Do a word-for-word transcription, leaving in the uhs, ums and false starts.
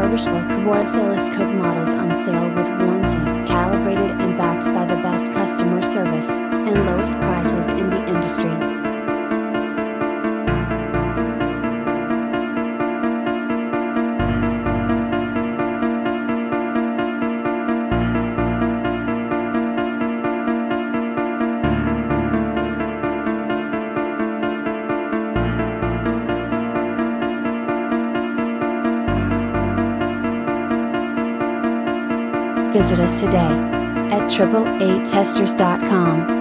refurbished LaCroix oscilloscope models on sale with warranty, calibrated and backed by the best customer service, and lowest prices in the industry. Visit us today at triple A testers dot com.